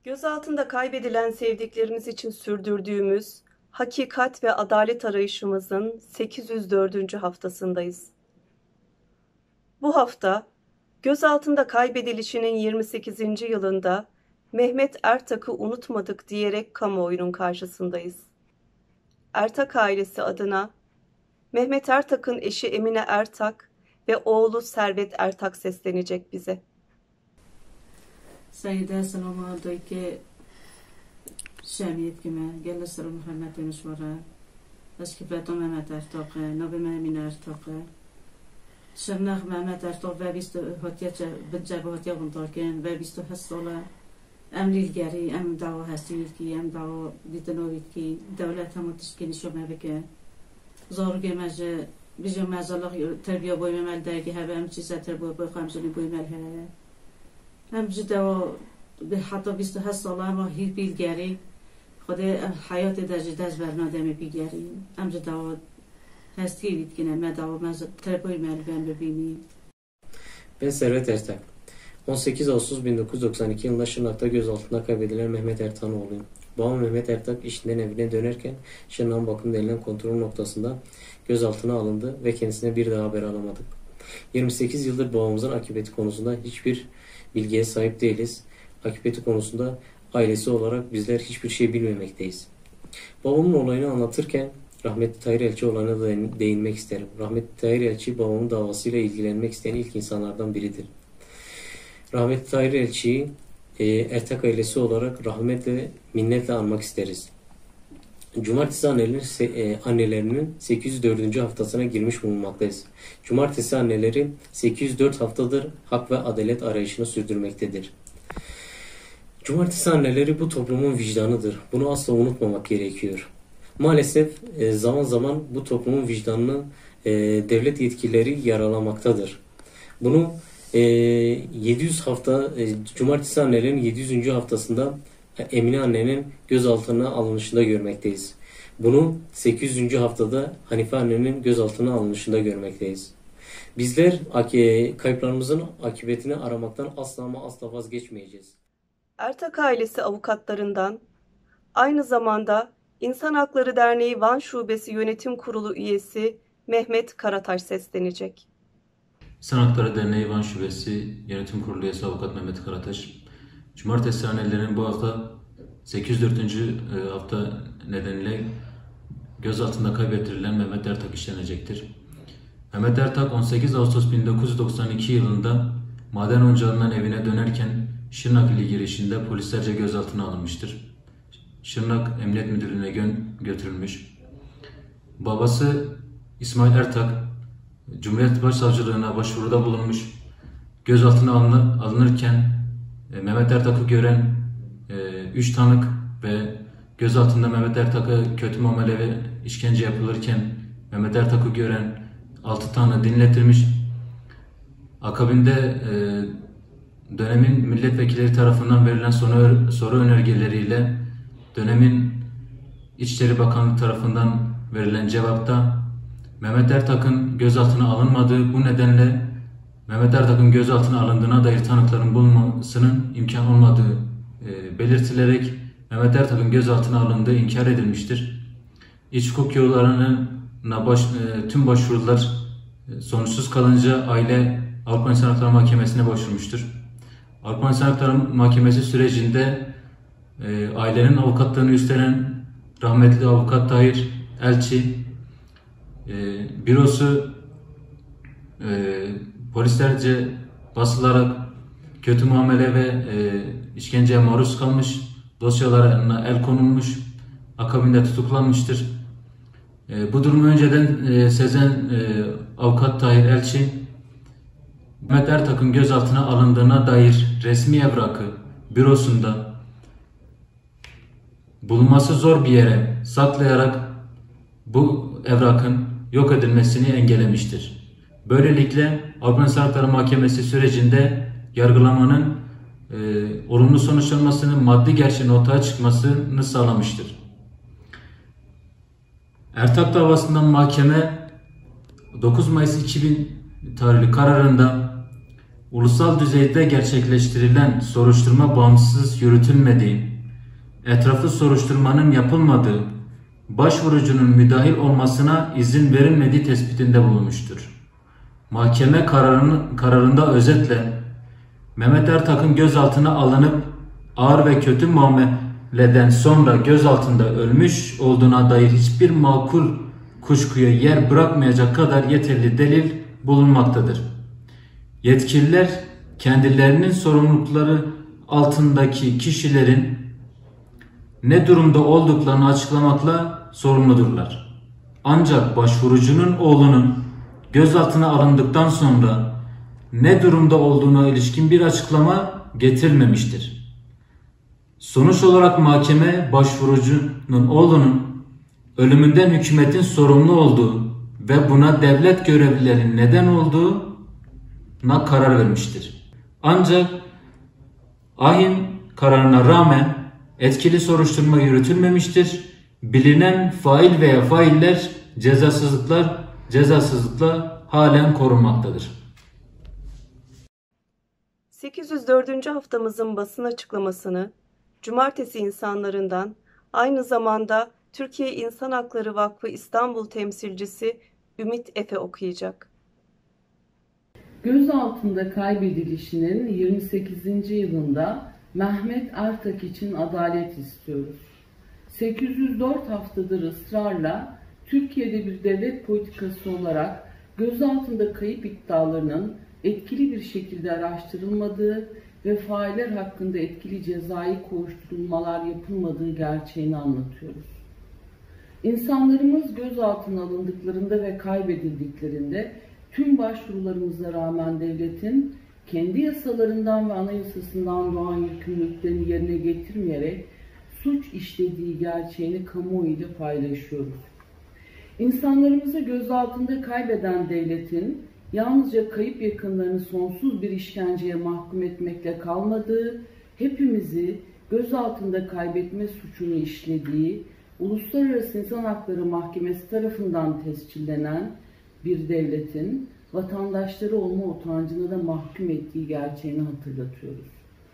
Gözaltında kaybedilen sevdiklerimiz için sürdürdüğümüz hakikat ve adalet arayışımızın 804. haftasındayız. Bu hafta, gözaltında kaybedilişinin 28. yılında Mehmet Ertak'ı unutmadık diyerek kamuoyunun karşısındayız. Ertak ailesi adına Mehmet Ertak'ın eşi Emine Ertak ve oğlu Servet Ertak seslenecek bize. Sayıda selamu aleyke şemiyet kime gel sır Muhammed Müşvara aşkıbeto Mehmet Ertak Nabi Emine Ertak Şırnak Mehmet Ertak ve biz hatiyaca bıcak hatiya buntarken ve biz hassala em lilgeri em dava hasiyet ki em dava ditanovit ki devlet hem tişkili şöme beke zor gemece bizim mezarlık terbiye boymamel dergi hebe em çize terbiye boy kamzuni boymel he هم جدا به حتی 28 ساله ما هیچ بیلگری خود حیات دست برنامه بیگری هم جدا هستی بید که نه مدام از تربیت مردم ببینیم. Ben Servet Ertak. 18 Ağustos 1992 yılında Şırnak'ta gözaltında kaybedilen Mehmet Ertak'ın oğluyum. Babam Mehmet Ertak işinden evine dönerken Şırnak'ın bakım denilen kontrol noktasında gözaltına alındı ve kendisine bir daha haber alamadık. 28 yıldır babamızın akıbeti konusunda hiçbir bilgiye sahip değiliz. Akıbeti konusunda ailesi olarak bizler hiçbir şey bilmemekteyiz. Babamın olayını anlatırken rahmetli Tahir Elçi olayına da değinmek isterim. Rahmetli Tahir Elçi babamın davasıyla ilgilenmek isteyen ilk insanlardan biridir. Rahmetli Tahir Elçi'yi Ertak ailesi olarak rahmetle, minnetle anmak isteriz. Cumartesi annelerinin 804. haftasına girmiş bulunmaktayız. Cumartesi anneleri 804 haftadır hak ve adalet arayışını sürdürmektedir. Cumartesi anneleri bu toplumun vicdanıdır. Bunu asla unutmamak gerekiyor. Maalesef zaman zaman bu toplumun vicdanını devlet yetkilileri yaralamaktadır. Bunu 700 hafta Cumartesi annelerin 700. haftasında Emine annenin gözaltına alınışında görmekteyiz. Bunu 800. haftada Hanife annenin gözaltına alınışında görmekteyiz. Bizler kayıplarımızın akıbetini aramaktan asla ama asla vazgeçmeyeceğiz. Ertak ailesi avukatlarından, aynı zamanda İnsan Hakları Derneği Van Şubesi Yönetim Kurulu üyesi Mehmet Karataş seslenecek. İnsan Hakları Derneği Van Şubesi Yönetim Kurulu üyesi Avukat Mehmet Karataş. Cumartesi annelerinin bu hafta 804. hafta nedeniyle gözaltında kaybettirilen Mehmet Ertak işlenecektir. Mehmet Ertak 18 Ağustos 1992 yılında maden ocağından evine dönerken Şırnak ili girişinde polislerce gözaltına alınmıştır. Şırnak Emniyet Müdürlüğü'ne götürülmüş. Babası İsmail Ertak Cumhuriyet Başsavcılığına başvuruda bulunmuş. Gözaltına alınırken Mehmet Ertak'ı gören 3 tanık ve gözaltında Mehmet Ertak'a kötü muamele ve işkence yapılırken Mehmet Ertak'ı gören 6 tanığı dinletilmiş. Akabinde dönemin milletvekilleri tarafından verilen soru önergeleriyle dönemin İçişleri Bakanlığı tarafından verilen cevapta Mehmet Ertak'ın gözaltına alınmadığı, bu nedenle Mehmet Ertak'ın gözaltına alındığına dair tanıkların bulunmasının imkan olmadığı belirtilerek Mehmet Ertak'ın gözaltına alındığı inkar edilmiştir. İç hukuk yollarına tüm başvurular sonuçsuz kalınca aile Avrupa İnsan Hakları Mahkemesi'ne başvurmuştur. Avrupa İnsan Hakları Mahkemesi sürecinde ailenin avukatlığını üstlenen rahmetli avukat Tahir Elçi bürosu polislerce basılarak kötü muamele ve işkenceye maruz kalmış, dosyalarına el konulmuş, akabinde tutuklanmıştır. Bu durumu önceden sezen avukat Tahir Elçi, Mehmet Ertak'ın gözaltına alındığına dair resmi evrakı bürosunda bulunması zor bir yere saklayarak bu evrakın yok edilmesini engellemiştir. Böylelikle Avrupa İnsan Hakları Mahkemesi sürecinde yargılamanın olumlu sonuçlanmasını, maddi gerçeğin ortaya çıkmasını sağlamıştır. Ertak davasından mahkeme 9 Mayıs 2000 tarihli kararında ulusal düzeyde gerçekleştirilen soruşturma bağımsız yürütülmediği, etraflı soruşturmanın yapılmadığı, başvurucunun müdahil olmasına izin verilmediği tespitinde bulunmuştur. Mahkeme kararında özetle Mehmet Ertak'ın gözaltına alınıp ağır ve kötü muameleden sonra gözaltında ölmüş olduğuna dair hiçbir makul kuşkuya yer bırakmayacak kadar yeterli delil bulunmaktadır. Yetkililer kendilerinin sorumlulukları altındaki kişilerin ne durumda olduklarını açıklamakla sorumludurlar. Ancak başvurucunun oğlunun gözaltına alındıktan sonra ne durumda olduğuna ilişkin bir açıklama getirmemiştir. Sonuç olarak mahkeme başvurucunun oğlunun ölümünden hükümetin sorumlu olduğu ve buna devlet görevlilerinin neden olduğuna karar vermiştir. Ancak ahim kararına rağmen etkili soruşturma yürütülmemiştir. Bilinen fail veya failler cezasızlıkla halen korunmaktadır. 804. haftamızın basın açıklamasını Cumartesi insanlarından, aynı zamanda Türkiye İnsan Hakları Vakfı İstanbul temsilcisi Ümit Efe okuyacak. Gözaltında kaybedilişinin 28. yılında Mehmet Ertak için adalet istiyoruz. 804 haftadır ısrarla Türkiye'de bir devlet politikası olarak gözaltında kayıp iddialarının etkili bir şekilde araştırılmadığı ve failler hakkında etkili cezai kovuşturulmalar yapılmadığı gerçeğini anlatıyoruz. İnsanlarımız gözaltına alındıklarında ve kaybedildiklerinde tüm başvurularımıza rağmen devletin kendi yasalarından ve anayasasından doğan yükümlülüklerini yerine getirmeyerek suç işlediği gerçeğini kamuoyuyla paylaşıyoruz. İnsanlarımızı gözaltında kaybeden devletin yalnızca kayıp yakınlarını sonsuz bir işkenceye mahkum etmekle kalmadığı, hepimizi gözaltında kaybetme suçunu işlediği, Uluslararası İnsan Hakları Mahkemesi tarafından tescillenen bir devletin vatandaşları olma utancına da mahkum ettiği gerçeğini hatırlatıyoruz.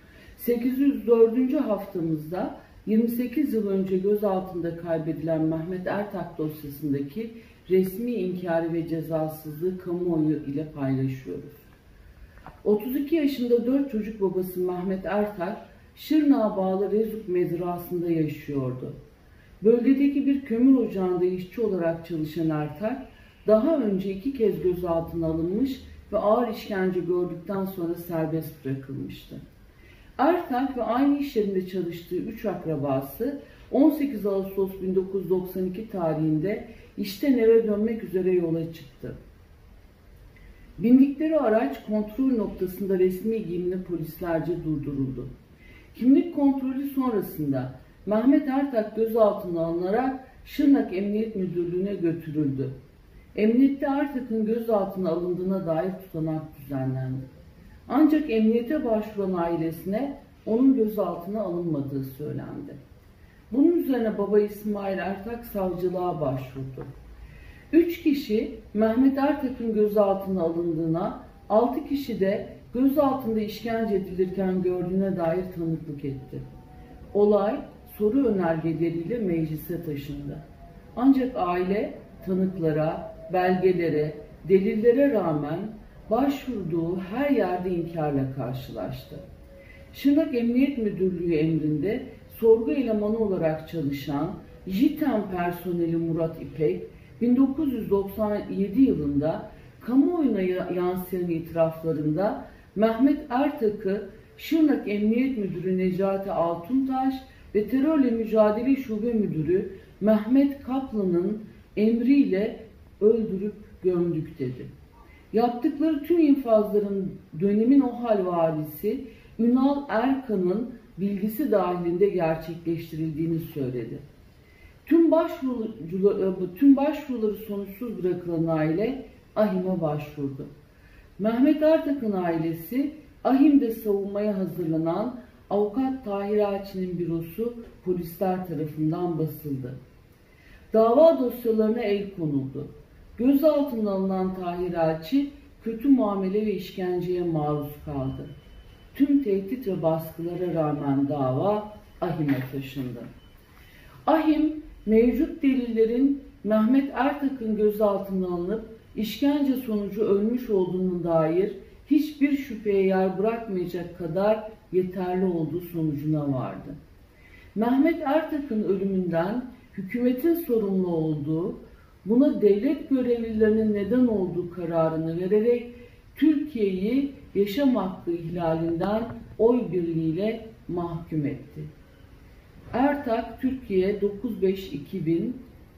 804. haftamızda 28 yıl önce gözaltında kaybedilen Mehmet Ertak dosyasındaki resmi inkarı ve cezasızlığı kamuoyu ile paylaşıyoruz. 32 yaşında 4 çocuk babası Mehmet Ertak, Şırnak'a bağlı Rezuk mezrasında yaşıyordu. Bölgedeki bir kömür ocağında işçi olarak çalışan Ertak, daha önce 2 kez gözaltına alınmış ve ağır işkence gördükten sonra serbest bırakılmıştı. Ertak ve aynı iş yerinde çalıştığı 3 akrabası 18 Ağustos 1992 tarihinde işten eve dönmek üzere yola çıktı. Bindikleri araç kontrol noktasında resmi giyimli polislerce durduruldu. Kimlik kontrolü sonrasında Mehmet Ertak gözaltına alınarak Şırnak Emniyet Müdürlüğü'ne götürüldü. Emniyette Ertak'ın gözaltına alındığına dair tutanak düzenlendi. Ancak emniyete başvuran ailesine onun gözaltına alınmadığı söylendi. Bunun üzerine baba İsmail Ertak savcılığa başvurdu. 3 kişi Mehmet Ertak'ın gözaltına alındığına, 6 kişi de gözaltında işkence edilirken gördüğüne dair tanıklık etti. Olay soru önergeleriyle meclise taşındı. Ancak aile tanıklara, belgelere, delillere rağmen başvurduğu her yerde inkarla karşılaştı. Şırnak Emniyet Müdürlüğü emrinde sorgu elemanı olarak çalışan JITEM personeli Murat İpek, 1997 yılında kamuoyuna yansıyan itiraflarında Mehmet Ertak'ı Şırnak Emniyet Müdürü Necati Altuntaş ve Terörle Mücadele Şube Müdürü Mehmet Kaplan'ın emriyle öldürüp gömdük dedi. Yaptıkları tüm infazların dönemin o hal varisi Ünal Erkan'ın bilgisi dahilinde gerçekleştirildiğini söyledi. Tüm başvuruları sonuçsuz bırakılan aile AHİM'e başvurdu. Mehmet Ertak'ın ailesi AHİM'de savunmaya hazırlanan avukat Tahir Elçi'nin bürosu polisler tarafından basıldı. Dava dosyalarına el konuldu. Gözaltına alınan Tahir Elçi kötü muamele ve işkenceye maruz kaldı. Tüm tehdit ve baskılara rağmen dava AİHM'e taşındı. AİHM, mevcut delillerin Mehmet Ertak'ın gözaltına alınıp işkence sonucu ölmüş olduğuna dair hiçbir şüpheye yer bırakmayacak kadar yeterli olduğu sonucuna vardı. Mehmet Ertak'ın ölümünden hükümetin sorumlu olduğu, buna devlet görevlilerinin neden olduğu kararını vererek Türkiye'yi yaşam hakkı ihlalinden oy birliğiyle mahkum etti. Ertak, Türkiye 9-5-2000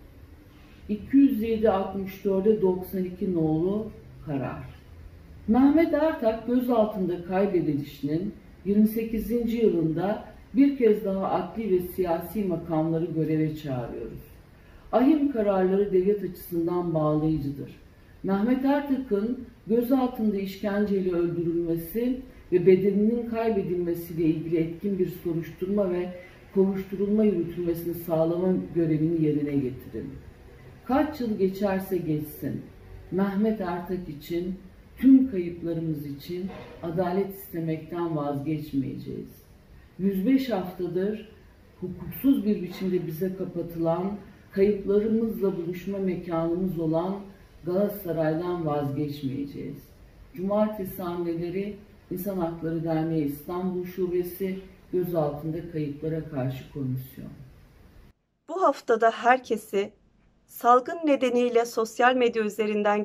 207-64'e 92 nolu karar. Mehmet Ertak gözaltında kaybedilişinin 28. yılında bir kez daha adli ve siyasi makamları göreve çağırıyoruz. AİHM kararları devlet açısından bağlayıcıdır. Mehmet Ertak'ın gözaltında işkenceyle öldürülmesi ve bedeninin kaybedilmesiyle ilgili etkin bir soruşturma ve kovuşturulma yürütülmesini sağlama görevini yerine getirin. Kaç yıl geçerse geçsin, Mehmet Ertak için, tüm kayıplarımız için adalet istemekten vazgeçmeyeceğiz. 105 haftadır hukuksuz bir biçimde bize kapatılan, kayıplarımızla buluşma mekanımız olan Galatasaray'dan vazgeçmeyeceğiz. Cumartesi anneleri İnsan Hakları Derneği İstanbul Şubesi Gözaltında Kayıplara Karşı Komisyon. Bu haftada herkesi salgın nedeniyle sosyal medya üzerinden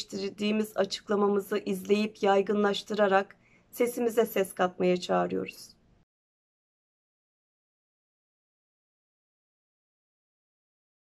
gerçekleştirdiğimiz açıklamamızı izleyip yaygınlaştırarak sesimize ses katmaya çağırıyoruz.